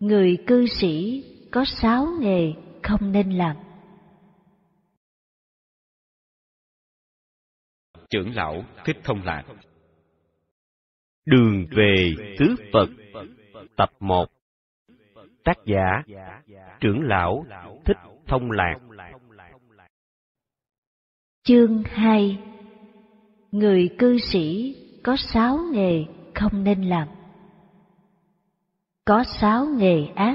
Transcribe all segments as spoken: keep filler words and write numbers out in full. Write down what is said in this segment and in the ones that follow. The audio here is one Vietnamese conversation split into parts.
Người cư sĩ có sáu nghề không nên làm. Trưởng lão Thích Thông Lạc. Đường về tứ Phật, tập một. Tác giả Trưởng lão Thích Thông Lạc. Chương hai. Người cư sĩ có sáu nghề không nên làm. Có sáu nghề ác.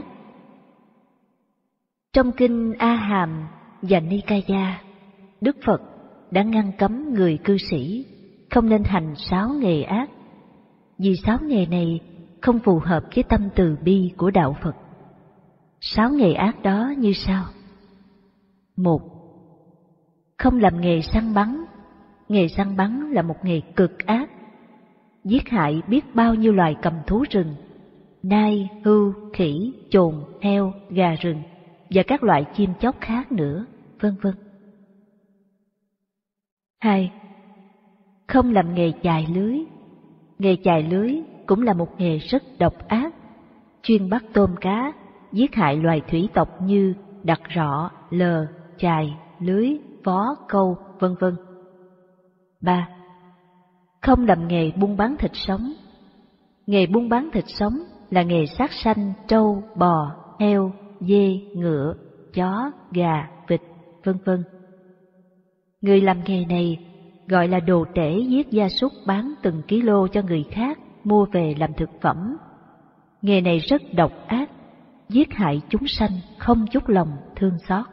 Trong kinh A Hàm và Nikaya, Đức Phật đã ngăn cấm người cư sĩ không nên hành sáu nghề ác, vì sáu nghề này không phù hợp với tâm từ bi của đạo Phật. Sáu nghề ác đó như sau. Một, không làm nghề săn bắn. Nghề săn bắn là một nghề cực ác, giết hại biết bao nhiêu loài cầm thú rừng, nai, hươu, khỉ, chồn, heo, gà rừng và các loại chim chóc khác nữa, vân vân. Hai, không làm nghề chài lưới. Nghề chài lưới cũng là một nghề rất độc ác, chuyên bắt tôm cá, giết hại loài thủy tộc như đặc rọ, lờ, chài, lưới, vó, câu, vân vân. Ba, không làm nghề buôn bán thịt sống. Nghề buôn bán thịt sống là nghề sát sanh trâu, bò, heo, dê, ngựa, chó, gà, vịt, vân vân. Người làm nghề này gọi là đồ tể, giết gia súc bán từng ký-lô cho người khác mua về làm thực phẩm. Nghề này rất độc ác, giết hại chúng sanh không chút lòng thương xót.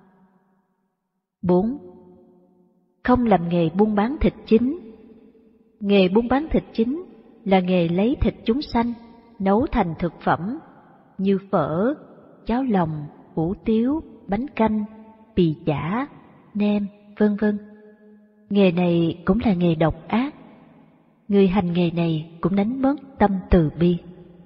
Bốn, không làm nghề buôn bán thịt chính. Nghề buôn bán thịt chính là nghề lấy thịt chúng sanh nấu thành thực phẩm như phở, cháo lòng, hủ tiếu, bánh canh, bì chả, nem, vân vân. Nghề này cũng là nghề độc ác. Người hành nghề này cũng đánh mất tâm từ bi.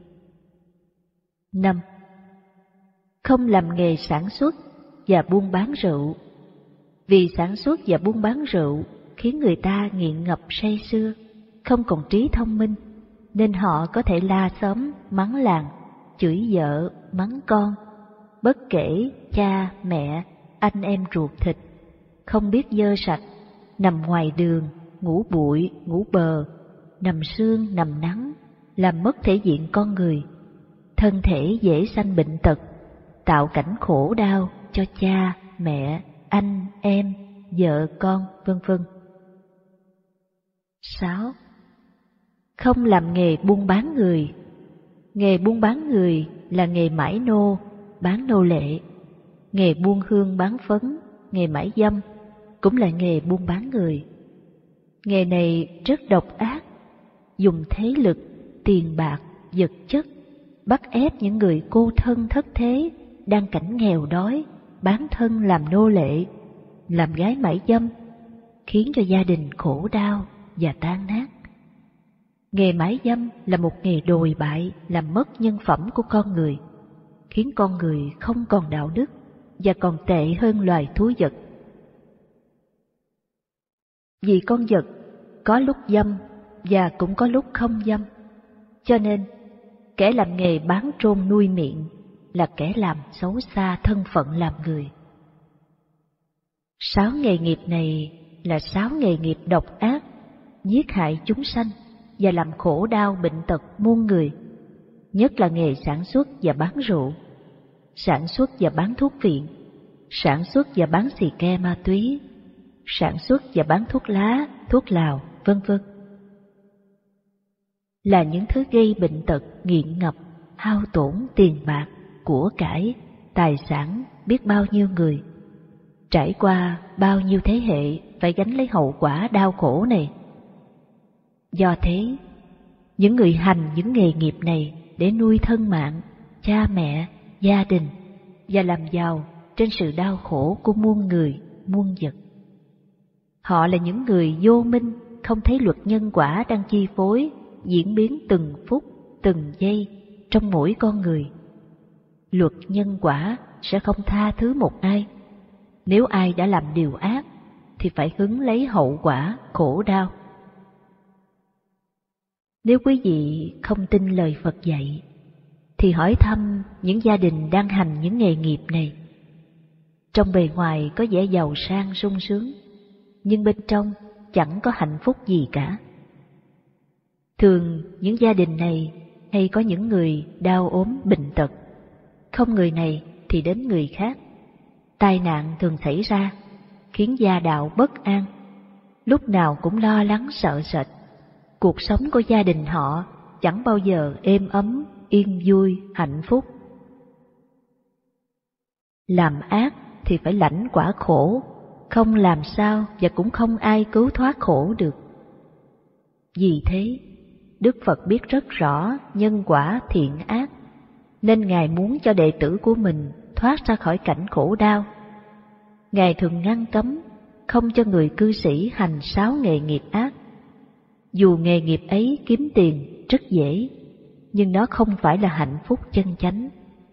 Năm, không làm nghề sản xuất và buôn bán rượu. Vì sản xuất và buôn bán rượu khiến người ta nghiện ngập say sưa, không còn trí thông minh, nên họ có thể la xóm, mắng làng, chửi vợ, mắng con, bất kể cha, mẹ, anh em ruột thịt, không biết dơ sạch, nằm ngoài đường, ngủ bụi, ngủ bờ, nằm sương, nằm nắng, làm mất thể diện con người, thân thể dễ sanh bệnh tật, tạo cảnh khổ đau cho cha, mẹ, anh, em, vợ, con, vân vân. Sáu, không làm nghề buôn bán người. Nghề buôn bán người là nghề mãi nô, bán nô lệ. Nghề buôn hương bán phấn, nghề mãi dâm cũng là nghề buôn bán người. Nghề này rất độc ác, dùng thế lực, tiền bạc, vật chất bắt ép những người cô thân thất thế đang cảnh nghèo đói, bán thân làm nô lệ, làm gái mãi dâm, khiến cho gia đình khổ đau và tan nát. Nghề mãi dâm là một nghề đồi bại, làm mất nhân phẩm của con người, khiến con người không còn đạo đức và còn tệ hơn loài thú vật. Vì con vật có lúc dâm và cũng có lúc không dâm, cho nên kẻ làm nghề bán trôn nuôi miệng là kẻ làm xấu xa thân phận làm người. Sáu nghề nghiệp này là sáu nghề nghiệp độc ác, giết hại chúng sanh và làm khổ đau bệnh tật muôn người, nhất là nghề sản xuất và bán rượu, sản xuất và bán thuốc viện, sản xuất và bán xì ke ma túy, sản xuất và bán thuốc lá, thuốc lào, vân vân. Là những thứ gây bệnh tật, nghiện ngập, hao tổn tiền bạc, của cải, tài sản biết bao nhiêu người, trải qua bao nhiêu thế hệ phải gánh lấy hậu quả đau khổ này. Do thế, những người hành những nghề nghiệp này để nuôi thân mạng, cha mẹ, gia đình và làm giàu trên sự đau khổ của muôn người, muôn vật. Họ là những người vô minh, không thấy luật nhân quả đang chi phối, diễn biến từng phút, từng giây trong mỗi con người. Luật nhân quả sẽ không tha thứ một ai. Nếu ai đã làm điều ác thì phải hứng lấy hậu quả khổ đau. Nếu quý vị không tin lời Phật dạy thì hỏi thăm những gia đình đang hành những nghề nghiệp này. Trong bề ngoài có vẻ giàu sang sung sướng, nhưng bên trong chẳng có hạnh phúc gì cả. Thường những gia đình này hay có những người đau ốm bệnh tật, không người này thì đến người khác. Tai nạn thường xảy ra, khiến gia đạo bất an, lúc nào cũng lo lắng sợ sệt. Cuộc sống của gia đình họ chẳng bao giờ êm ấm, yên vui, hạnh phúc. Làm ác thì phải lãnh quả khổ, không làm sao và cũng không ai cứu thoát khổ được. Vì thế, Đức Phật biết rất rõ nhân quả thiện ác, nên Ngài muốn cho đệ tử của mình thoát ra khỏi cảnh khổ đau. Ngài thường ngăn cấm không cho người cư sĩ hành sáu nghề nghiệp ác. Dù nghề nghiệp ấy kiếm tiền rất dễ, nhưng nó không phải là hạnh phúc chân chánh.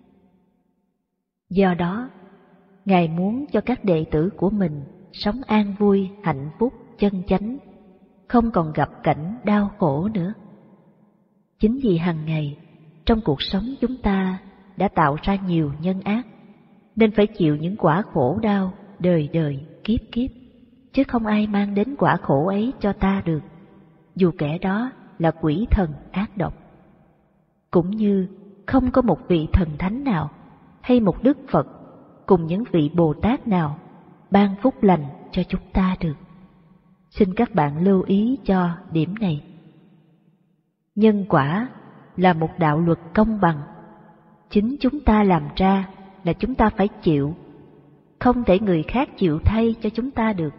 Do đó, Ngài muốn cho các đệ tử của mình sống an vui, hạnh phúc, chân chánh, không còn gặp cảnh đau khổ nữa. Chính vì hàng ngày, trong cuộc sống chúng ta đã tạo ra nhiều nhân ác, nên phải chịu những quả khổ đau đời đời kiếp kiếp, chứ không ai mang đến quả khổ ấy cho ta được, dù kẻ đó là quỷ thần ác độc. Cũng như không có một vị thần thánh nào hay một Đức Phật cùng những vị Bồ Tát nào ban phúc lành cho chúng ta được. Xin các bạn lưu ý cho điểm này. Nhân quả là một đạo luật công bằng. Chính chúng ta làm ra là chúng ta phải chịu, không thể người khác chịu thay cho chúng ta được.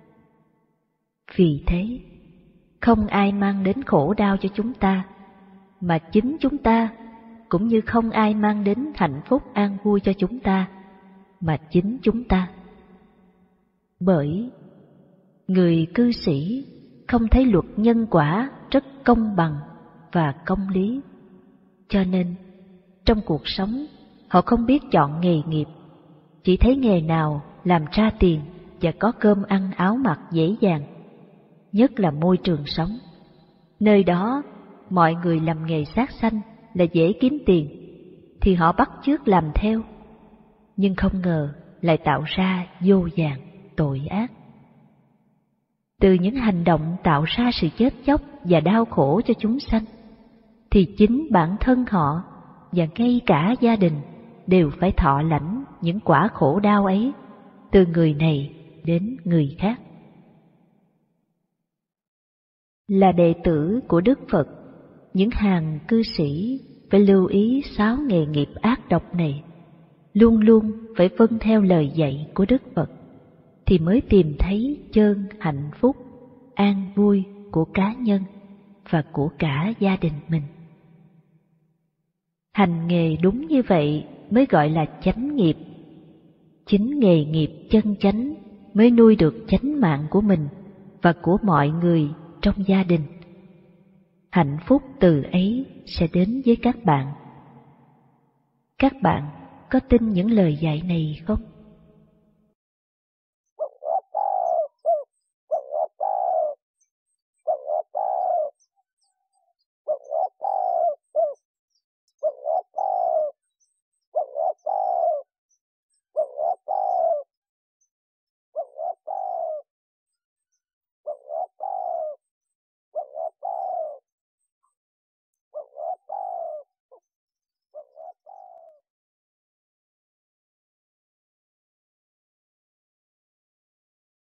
Vì thế, không ai mang đến khổ đau cho chúng ta, mà chính chúng ta, cũng như không ai mang đến hạnh phúc an vui cho chúng ta, mà chính chúng ta. Bởi người cư sĩ không thấy luật nhân quả rất công bằng và công lý, cho nên trong cuộc sống họ không biết chọn nghề nghiệp, chỉ thấy nghề nào làm ra tiền và có cơm ăn áo mặc dễ dàng, nhất là môi trường sống. Nơi đó mọi người làm nghề sát sanh là dễ kiếm tiền, thì họ bắt chước làm theo, nhưng không ngờ lại tạo ra vô vàn tội ác. Từ những hành động tạo ra sự chết chóc và đau khổ cho chúng sanh, thì chính bản thân họ và ngay cả gia đình đều phải thọ lãnh những quả khổ đau ấy, từ người này đến người khác. Là đệ tử của Đức Phật, những hàng cư sĩ phải lưu ý sáu nghề nghiệp ác độc này, luôn luôn phải vâng theo lời dạy của Đức Phật, thì mới tìm thấy chân hạnh phúc, an vui của cá nhân và của cả gia đình mình. Hành nghề đúng như vậy mới gọi là chánh nghiệp. Chính nghề nghiệp chân chánh mới nuôi được chánh mạng của mình và của mọi người trong gia đình. Hạnh phúc từ ấy sẽ đến với các bạn. Các bạn có tin những lời dạy này không?